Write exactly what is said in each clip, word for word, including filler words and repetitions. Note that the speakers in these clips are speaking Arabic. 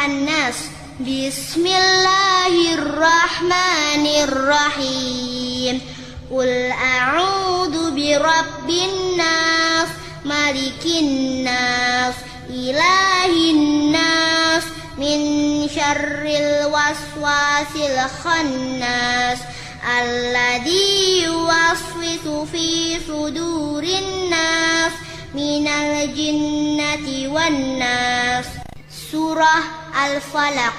الناس. بسم الله الرحمن الرحيم. قل أعوذ برب الناس ملك الناس إله الناس من شر الوسواس الخناس الذي يوسوس في صدور الناس من الجنة والناس. Surah Al-Falaq.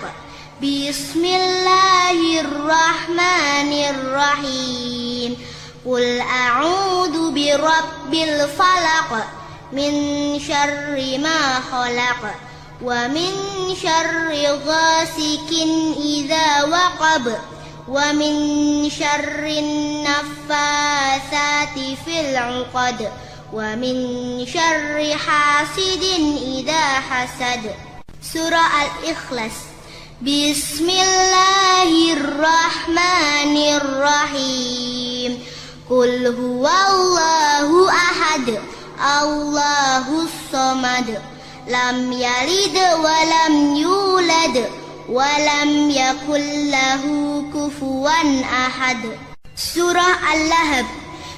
Bismillahirrahmanirrahim. Qul a'udzu birabbil falaq min syarri ma khalaq wa min syarri ghasikin idza waqab wa min syarri naffatsati fil 'uqad wa min syarri hasidin idza hasad. Surah Al-Ikhlas. Bismillahirrahmanirrahim. Qul huwallahu ahad, Allahus samad, lam yalid wa lam yulad wa lam yakul lahu kufuwan ahad. Surah Al-Lahab.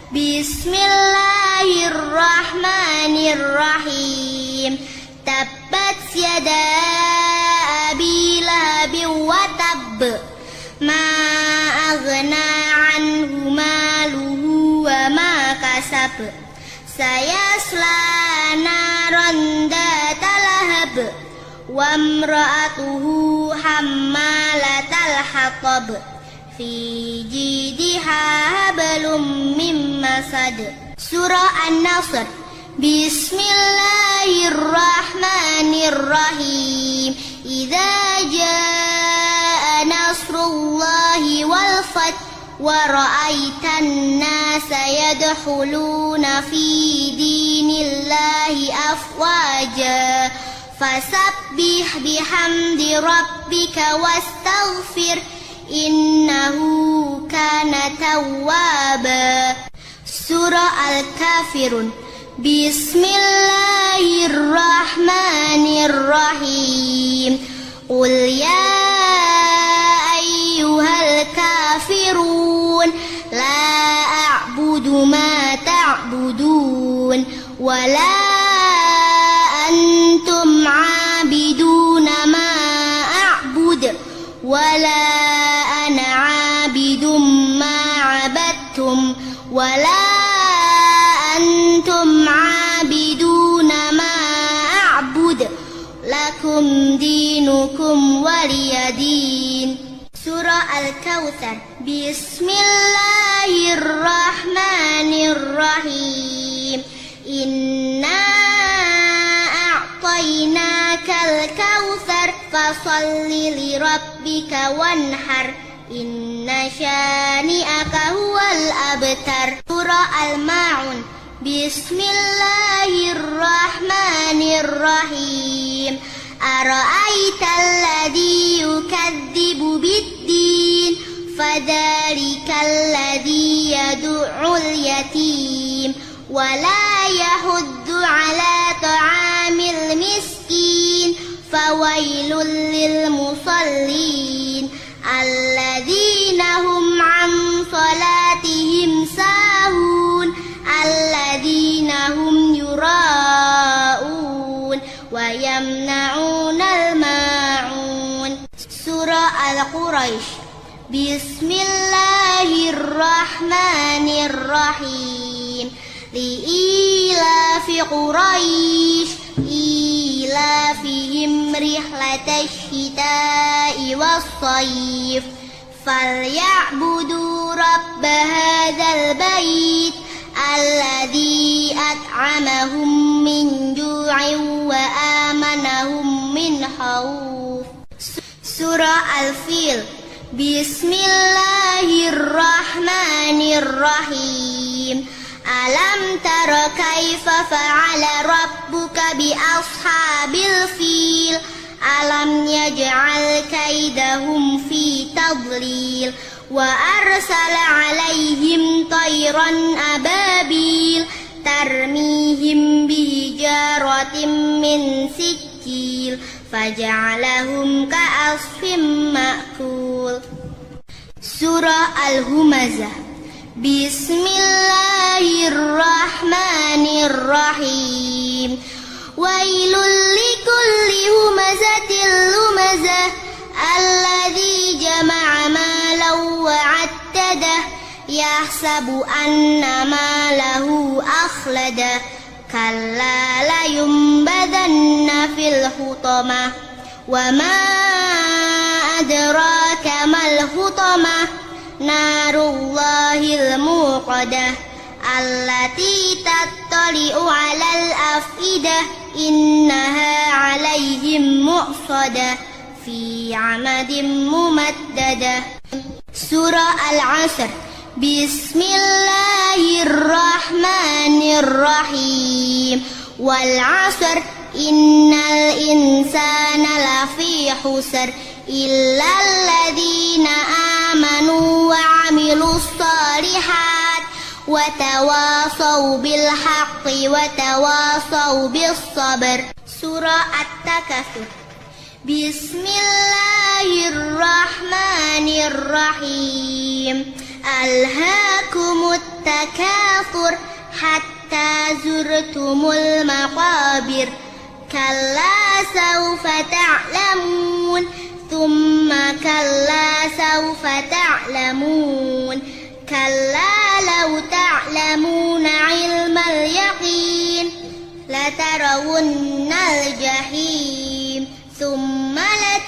Bismillahirrahmanirrahim. Tabbat yada abi lahabin wa tabb, ma aghna anhu maluhu wa ma kasab, sayasla naran dhata lahab, wa imra'atuhu hammalatal hatab, fi jidiha hablum min masad. Surah An-Nasr. Bismillahirrahmanirrahim. Idza jaa nasrullahi wal fath wa ra'aitan nasa yadkhuluna fi dinillahi afwaja fasabbih bihamdi rabbika wastaghfir innahu kana tawwaba. Surah Al-Kafirun. Bismillahirrahmanirrahim. Qul ya ayyuhal kafirun la a'budu ma ta'budun wa la antum 'abiduna ma a'bud wa la ana 'abidum ma 'abadtum wa la antum 'abiduna ma a'bud lakum dinukum waliyadin. Surah Al-Kautsar. Bismillahirrahmanirrahim. Inna a'tainakal kautsar fasholli li rabbika wanhar inna syani'aka huwal abtar. Surah Al-Ma'un. Bismillahirrahmanirrahim. Ara'aital ladzi yukadzibu bid-din fadzalikal ladzi yad'ul yatim wa la yahuddu 'ala ta'amil miskin fawailul lil musallin alladzina hum 'an salatihim sahun alladzina hum yura'un wa yamna'unal ma'un. Surah Al-Quraisy. Bismillahirrahmanirrahim. Li'ilafi Quraisy ilafihim rihlatash shita'i was-sayf falya'budu rabb hadzal bait alladzi at'amahum min ju'in wa amanahum min khauf. Surah Al-Fil. Bismillahirrahmanirrahim. Alam tara kaifa fa'ala rabbuka bi ashabil fil alam yaj'al kaidahum fi tadlil wa arsala 'alaihim tayran ababil tarmihim bihijaratin min sijil فجعلهم كعصف مأكول. سورة الهمزة. بسم الله الرحمن الرحيم. ويل لكل همزة لمزة الذي جمع مالا وعدده يحسب أن ماله أخلده كلا لينبذن في الحطمة وما أدراك ما الحطمة نار الله الموقدة التي تطلع على الأفئدة إنها عليهم مؤصدة في عمد ممددة. سورة العصر. بسم الله الرحمن الرحيم. والعصر إن الإنسان لفي خسر إلا الذين آمنوا وعملوا الصالحات وتواصوا بالحق وتواصوا بالصبر. سورة التكاثر. بسم الله الرحمن الرحيم. ألهاكم التكاثر حتى زرتم المقابر كلا سوف تعلمون ثم كلا سوف تعلمون كلا لو تعلمون علم اليقين لترون الجحيم ثم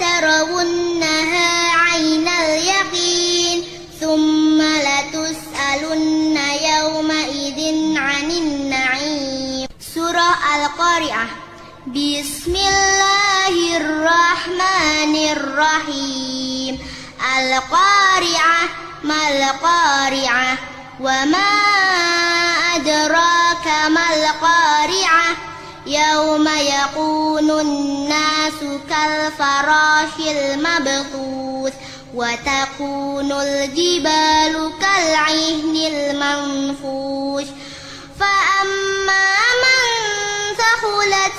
لترونها عين اليقين ثم لتسألن يومئذ عن النعيم. سورة القارعة. بسم الله الرحمن الرحيم. القارعة ما القارعة وما أدراك ما القارعة يوم يكون الناس كالفراش المبثوث وتكون الجبال كالعهن المنفوش فأما من ثقلت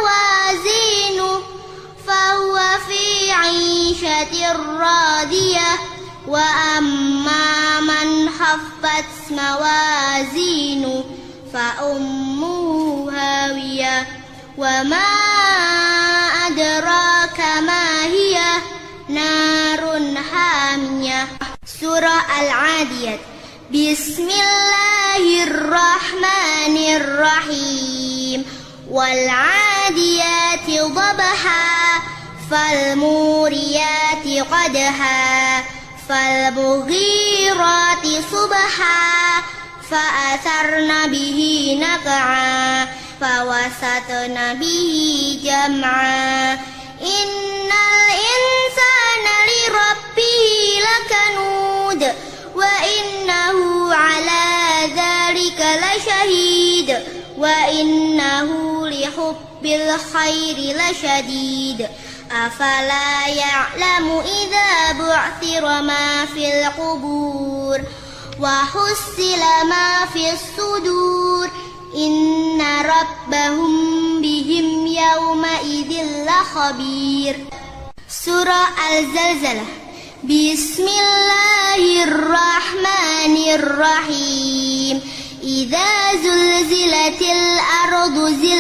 موازينه فهو في عيشة راضية وأما من خفت موازينه فأمه هاوية وما أدراك ما هي نار حامية. سورة العاديات. بسم الله الرحمن الرحيم. والعاديات ضبحا فالموريات قدحا فالمغيرات صبحا فأثرن به نقعا فوسطن به جمعا إن الإنسان لربه لكنود وإنه على ذلك لشهيد وإنه لحب الخير لشديد أفلا يعلم إذا بعثر ما في القبور وحصل ما في الصدور إن ربهم بهم يومئذ لخبير. سورة الزلزلة. بسم الله الرحمن الرحيم. إذا زلزلت الأرض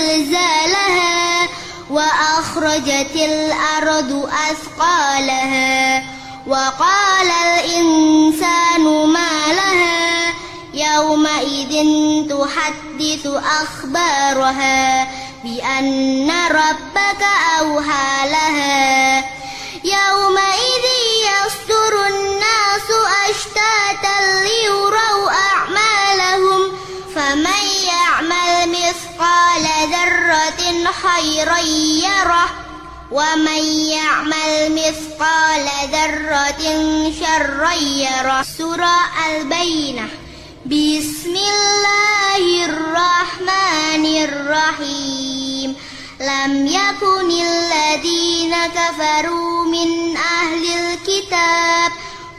زلزالها وأخرجت الأرض أثقالها وقال الإنسان ما لها يومئذ تحدث أخبارها بأن ربك أوحى لها يومئذ يصدر الناس أشتاتا ليروا أعمالهم فمن يعمل مثقال ذرة خيرا يره ومن يعمل مثقال ذرة شرا يره. سورة البينة. بسم الله الرحمن الرحيم. لم يكن الذين كفروا من أهل الكتاب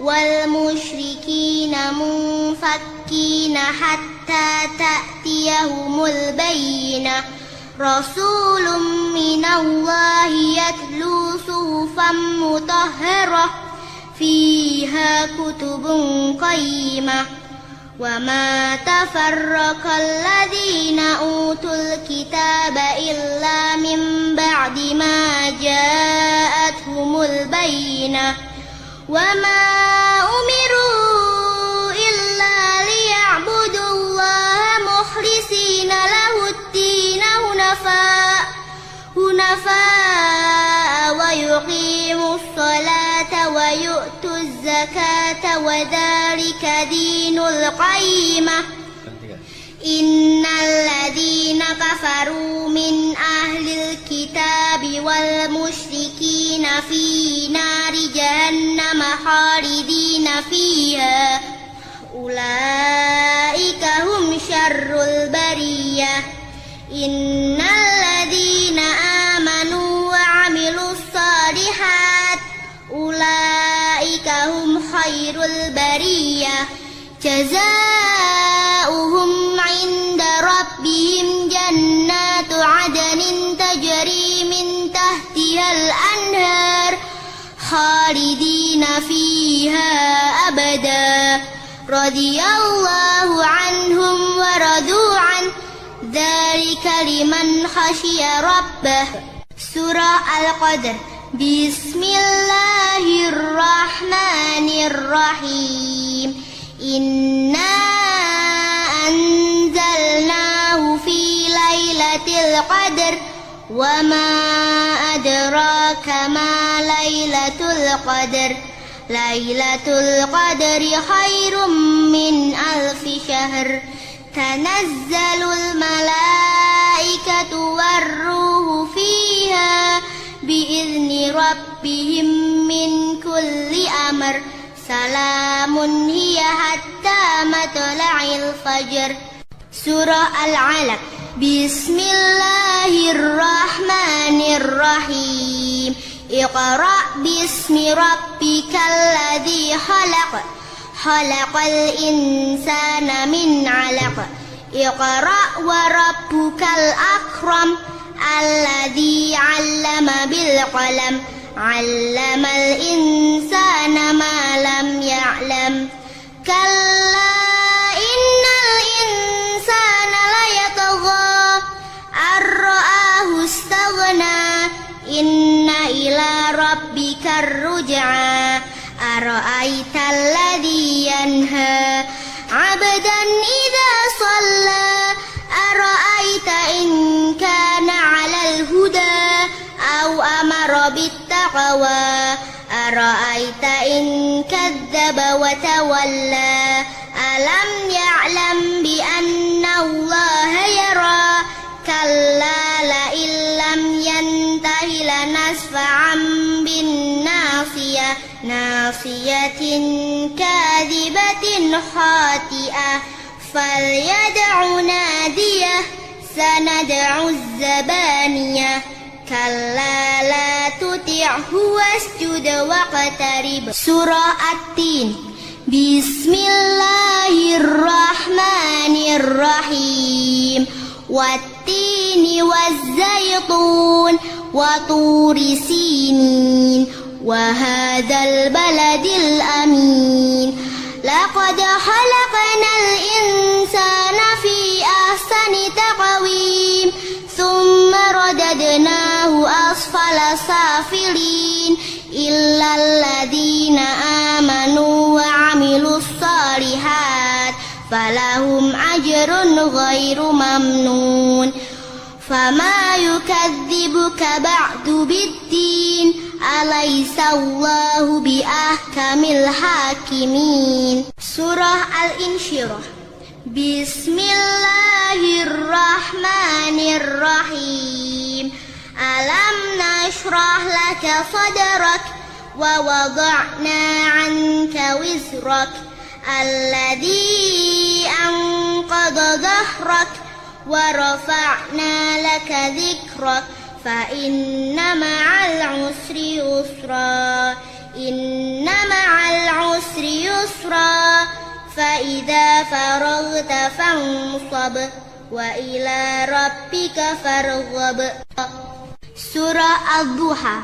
والمشركين منفكين حتى تأتيهم البينة رسول من الله يتلو صحفا مطهرة فيها كتب قيمة وما تفرق الذين أوتوا الكتاب إلا من بعد ما جاءتهم البينة وما أمروا إلا ليعبدوا الله مخلصين له الدين حنفاء حنفاء ويقيموا الصلاة ويؤتوا الزكاة وذلك دين القيمة إن الذين كفروا من أهل الكتاب والمشركين في نار جهنم خالدين فيها أولئك هم شر البرية إن الذين آمنوا وعملوا الصالحات أولئك هم خير البرية جزاؤهم عند ربهم جنات عدن تجري من تحتها الأنهار خالدين فيها أبدا رضي الله عنهم ورضوا عنه ذلك لمن خشي ربه. سورة القدر. بسم الله الرحمن الرحيم. إنا أنزلناه في ليلة القدر وما أدراك ما ليلة القدر ليلة القدر خير من ألف شهر تنزل الملائكة والروح فيها بإذن ربهم من كل أمر سلام هي حتى مطلع الفجر. سورة العلق. بسم الله الرحمن الرحيم. اقرأ باسم ربك الذي خلق خلق الإنسان من علق اقرأ وربك الأكرم الذي علم بالقلم علم الإنسان ما لم يعلم كلا إن الإنسان ليطغى أن رآه استغنى إن إلى ربك الرجعى أرأيت الذي ينهى عبدا إذا صلى أرأيت إن كان على الهدى أو أمر بالتقوى أرأيت إن كذب وتولى ألم يعلم بأن الله يرى كلا لئن لم ينته لنسفعا بالناصية ناصية كاذبة خاطئة فليدع ناديه سندع الزبانية كلا لا تطعه واسجد واقترب. سورة التين. بسم الله الرحمن الرحيم. والتين والزيتون وطور سينين وهذا البلد الأمين لقد خلقنا الإنسان في أحسن تقويم ثم رددناه أسفل سافلين إلا الذين آمنوا وعملوا الصالحات فلهم أجر غير ممنون فما يكذبك بعد بالدين أليس الله بأحكم الحاكمين. سورة الانشراح. بسم الله الرحمن الرحيم. ألم نشرح لك صدرك ووضعنا عنك وزرك الذي أنقض ظهرك ورفعنا لك ذكرك فإن مع العسر يسرا إن مع العسر يسرا فإذا فرغت فانصب وإلى ربك فارغب. Surah Ad-Duha.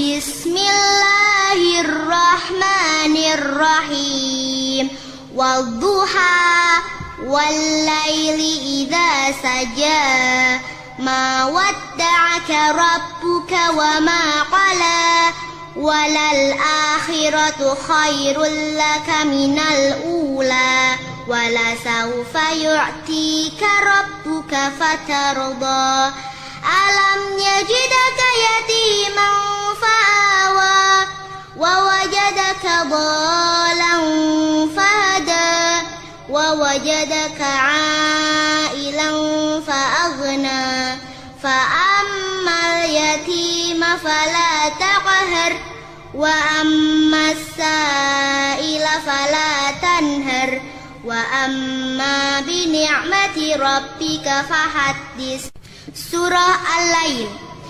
Bismillahirrahmanirrahim. Wad-duha wal-laili idza saja. Ma wadda'aka rabbuka wa ma qala. Walal akhiratu khairul laka minal ula. Wala sawfa yu'tika rabbuka fatarda. Alam yajidaka yatiman fa'awa. Wa wajadaka dhalan fahada. Wa wajadaka 'ailan fa'aghna. Fa'ammal yatima fala taqhar. Wa ammas sa'ila fala tanhar. Wa amma bi ni'mati rabbika fahaddis. Surah Al-Lail.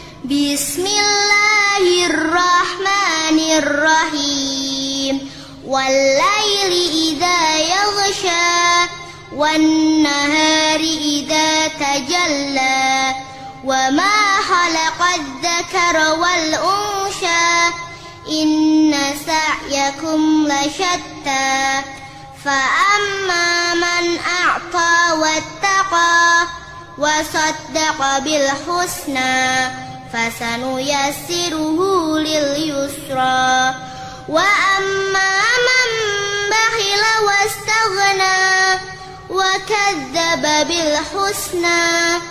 Bismillahirrahmanirrahim. Wal-laili idza yaghsha. Wan-nahari idza tajalla. Wa ma khalaqadz dzakara wal-unsha. Inna sa'yakum lashatta. Fa-amma man a'ta wattaqa wa saddaqa bil husna fasanuyassiruhu lil yusra. Wa amma man bakhila wastaghna wa kadzdzaba bil husna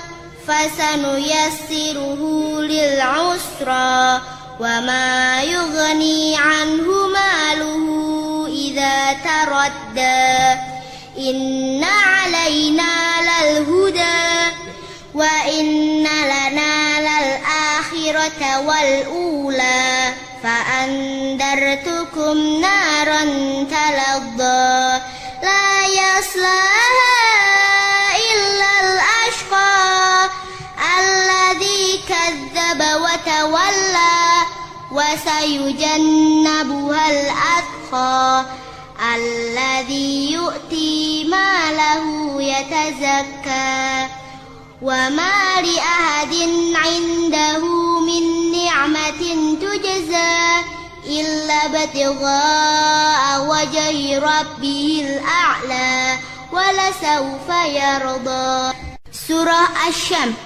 fasanuyassiruhu lil usra. Wa ma yughni anhu maluhu idza taradda. Inna 'alaina lal huda wa inna lana lal akhirata wal ula. Fa andartukum naran taladda. La yaslaha illa al ashqa. Alladhi kadzdzaba wa tawalla. Wa sayujannabuha al atqa. Alladhi yu'ti malahu yatazakka. Wa ma li ahadin 'indahu min ni'matin tujza illa ibtigha'a wajhi rabbihil a'la. Wa la sawfa yarda. Surah Asy-Syams.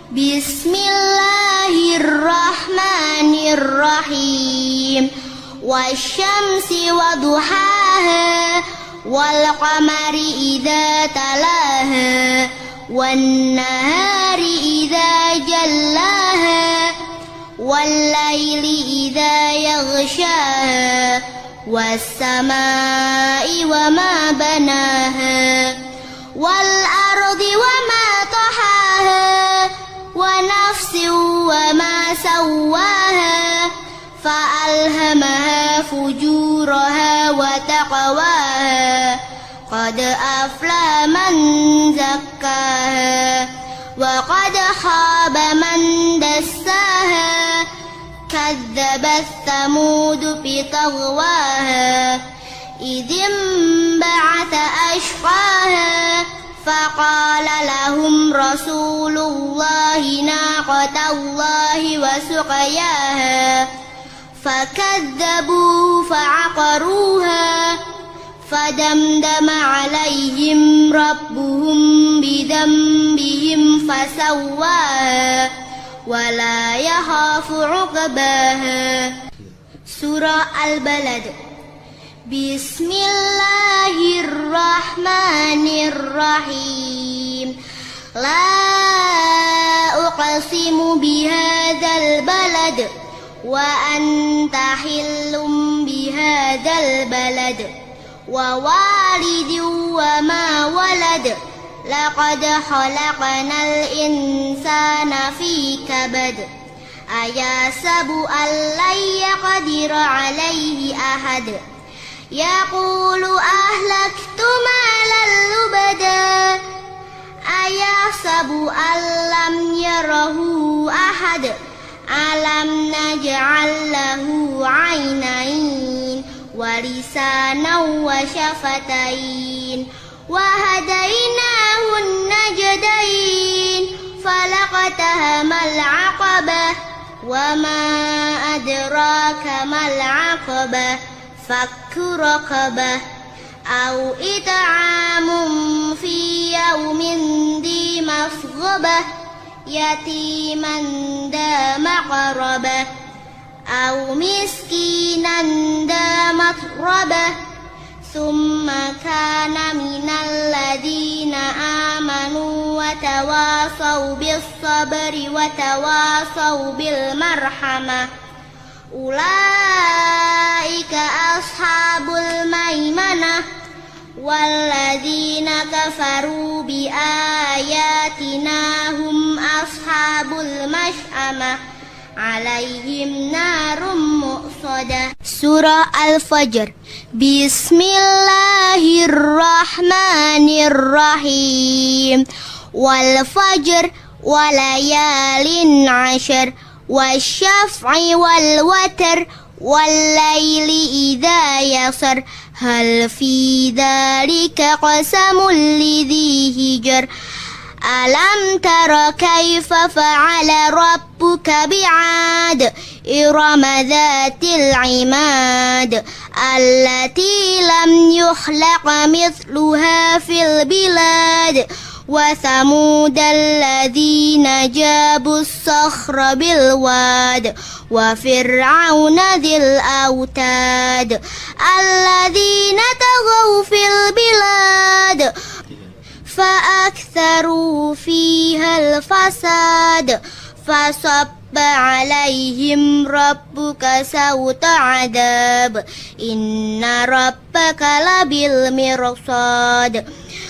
Bismillahirrahmanirrahim. Wasyamsi waduhaha. Wal qamari idza talaha. Wan nahari idza jallaha. Wal laili idza yaghshaha. Was samai wa ma banaha. Wal ardi wa ma tahaha. Wa nafsin wa ma sawwaha. Fa'alhamaha fujuraha wa taqwaha. Qad aflaha man zakkaha. Wa qad khaba man dassaha. Kadzabat Thamud bitaghwaha. Idzim ba'atha ashqaha. Faqala lahum Rasulullahi naqatallahi wa suqyaha. Fakadzabuhu fa'aqaruha. Fadamdama 'alaihim rabbuhum bidhanbihim fasawwaha. Wa la yakhafu 'uqbaha. Surah Al-Balad. Bismillahirrahmanirrahim. La uqsimu bihadzal balad. Wa anta hillum bihadzal balad. Wa walidin wa ma walad. Laqad khalaqnal insana fi kabad. Ayasabu an lan yaqdira 'alaihi ahad. Yaqulu ahlaktu malan lubada. Ayasabu an lam yarahu ahad. Alam naj'al lahu 'ainain wa lisanan wa syafatain وهديناه النجدين فلاقتحم العقبة وما أدراك ما العقبة فك رقبة أو إطعام في يوم ذي مسغبة يتيما ذا مقربة أو مسكينا ذا متربة ثم كان من الذين آمنوا وتواصوا بالصبر وتواصوا بالمرحمة أولئك أصحاب الميمنة والذين كفروا بآياتنا هم أصحاب المشأمة عليهم نار مؤصدة. سورة الفجر. بسم الله الرحمن الرحيم. والفجر وليال عشر والشفع والوتر والليل إذا يسر هل في ذلك قسم لذي هجر ألم تر كيف فعل ربك بعاد إرم ذات العماد التي لم يخلق مثلها في البلاد وثمود الذين جابوا الصخر بالواد وفرعون ذي الأوتاد الذين طغوا في البلاد فأكثروا فيها الفساد فصب عليهم ربك سوط عذاب إن ربك لبالمرصاد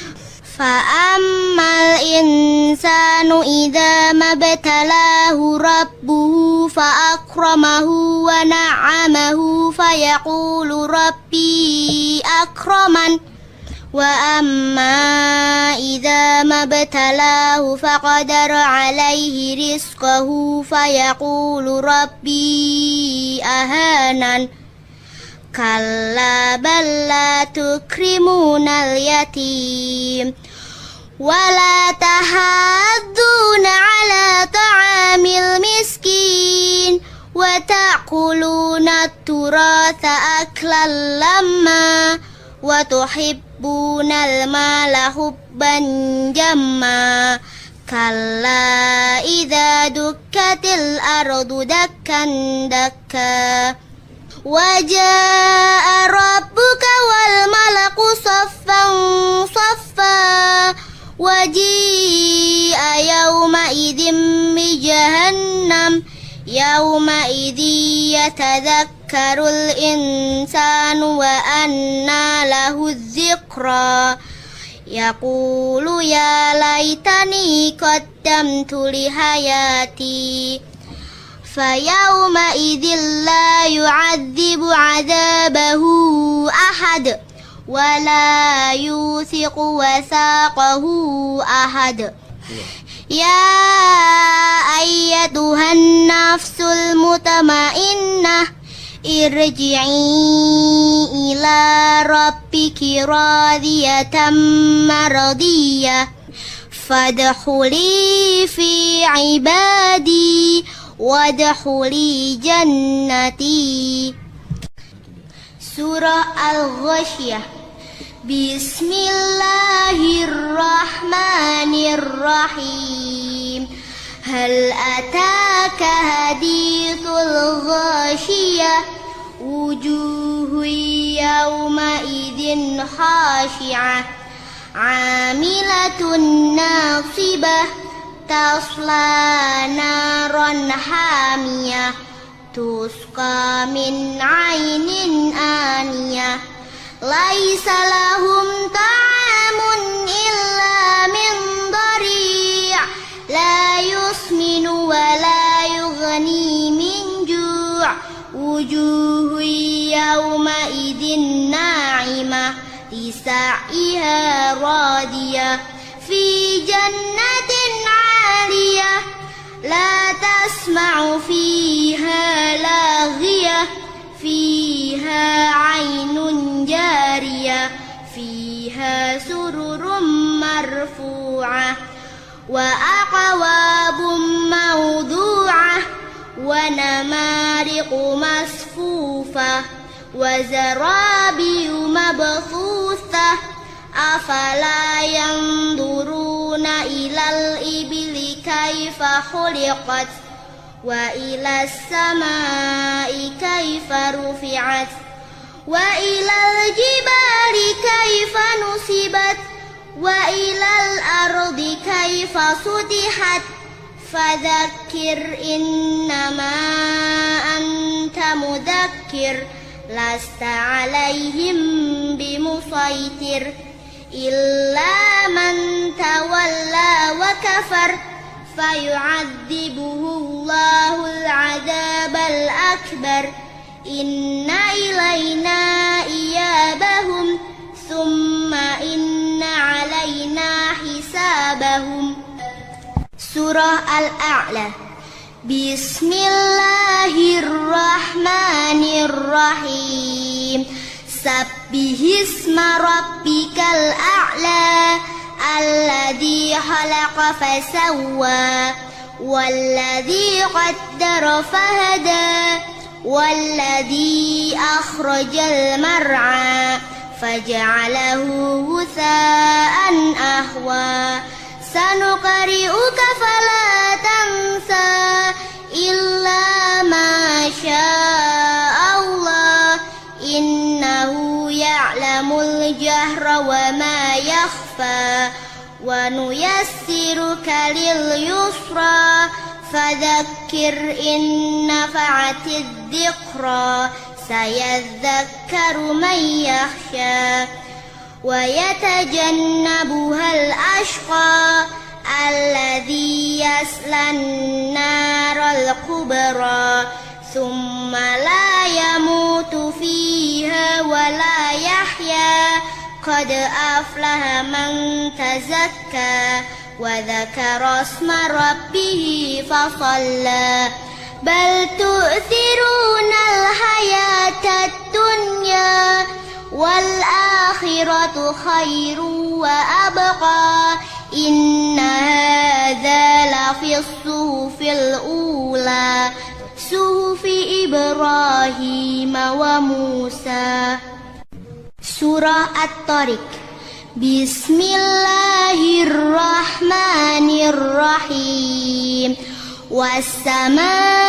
فأما الإنسان إذا ما ابتلاه ربه فأكرمه ونعمه فيقول ربي أكرمن وأما إذا ما ابتلاه فقدر عليه رزقه فيقول ربي أهانن كلا بل لا تكرمون اليتيم ولا تحاضون على طعام المسكين وتأكلون التراث أكلا لما وتحبون المال حبا جما كلا إذا دكت الأرض دكا دكا وجاء ربك والملك صفا صفا وجيء يومئذ بجهنم يومئذ يتذكر الإنسان وأنى له الذكرى يقول يا ليتني قدمت لحياتي فيومئذ لا يعذب عذابه أحد ولا يوثق وثاقه أحد يا أيتها النفس المطمئنة ارجعي إلى ربك راضية مرضية فادخلي في عبادي وادخلي جنتي. سورة الغاشية. بسم الله الرحمن الرحيم. هل أتاك حديث الغاشية وجوه يومئذ خاشعة عاملة ناصبة تصلى نارا حامية تسقى من عين آنية ليس لهم طعام إلا من ضريع لا يسمن ولا يغني من جوع وجوه يومئذ ناعمة لسعيها راضية في جنة عالية لا تسمع فيها لاغية فيها عين جارية فيها سرر مرفوعة وأكواب موضوعة ونمارق مصفوفة وزرابي مبثوثة أفلا ينظرون إلى الإبل كيف خلقت وإلى السماء كيف رفعت وإلى الجبال كيف نصبت وإلى الأرض كيف سطحت فذكر إنما أنت مذكر لست عليهم بمسيطر إلا من تولى وكفر فيعذبه الله العذاب الأكبر إن إلينا إيابهم ثم إن علينا حسابهم. سورة الأعلى. بسم الله الرحمن الرحيم. سبح اسم ربك الأعلى الذي خلق فسوى والذي قدر فهدى والذي أخرج المرعى فجعله غثاء أحوى سنقرئك فلا تنسى إلا ما شاء الله إنه يعلم الجهر وما يخفى ونيسرك لليسرى فذكر إن نفعت الذكرى سيذكر من يخشى ويتجنبها الأشقى الذي يصلى النار الكبرى ثم لا يموت فيها ولا يحيا قد أفلح من تزكى وذكر اسم ربه فصلى بل تؤثرون الحياة الدنيا والآخرة خير وأبقى إن هذا لفي الصحف الأولى صحف إبراهيم وموسى. سورة الطارق. بسم الله الرحمن الرحيم. والسماء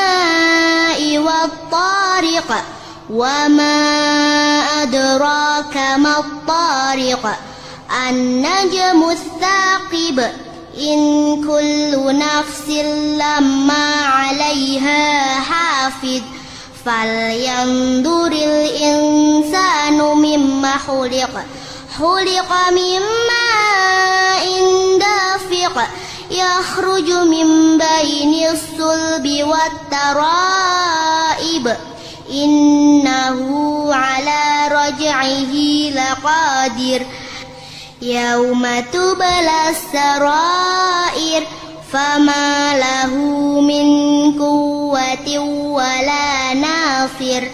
والطارق وما أدراك ما الطارق النجم الثاقب إن كل نفس لما عليها حافظ فلينظر الإنسان مما خلق خلق من ماء دافق يخرج من بين الصلب والترائب إنه على رجعه لقادر يوم تبلى السرائر فما له من قوة ولا ناصر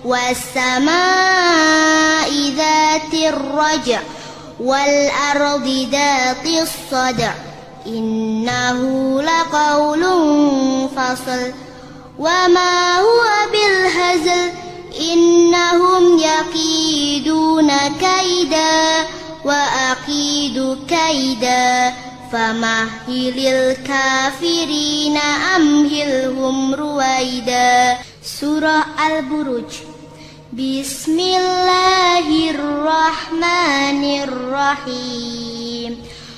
والسماء ذات الرجع والأرض ذات الصدع إنه لقول فصل وما هو بالهزل إنهم يكيدون كيدا وأكيد كيدا فمهل الكافرين أمهلهم رويدا. سورة البروج. بسم الله الرحمن الرحيم.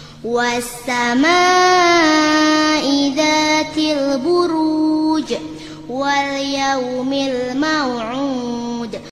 والسماء ذات البروج واليوم الموعود